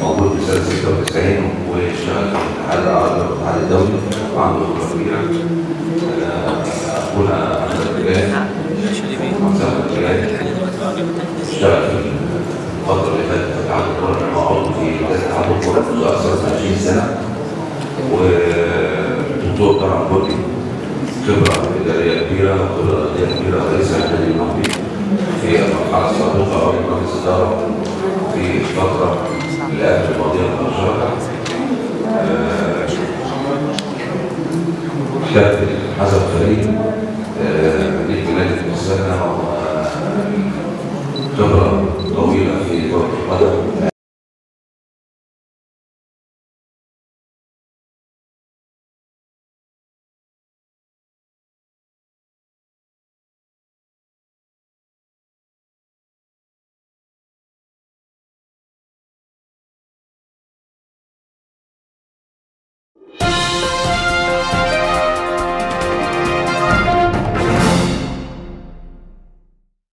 موجود في سنة 96 واشتغل في الاتحاد العربي والاتحاد الدولي وعنده خبرة كبيرة. أخونا أحمد الرجال اشتغل في الفترة اللي فاتت في اتحاد الكورة مع عضو في اتحاد الكورة منذ أكثر من 20 سنة. ودكتور طبعا كردي خبرة إدارية كبيرة وخبرة إدارية كبيرة رئيس النادي المصري في المرحلة السابقة أو مجلس إدارة في الفترة اللي قبل الماضية المباشرة. كابتن حسن فريد ليه بلاد السنة وخبرة طويلة في كرة القدم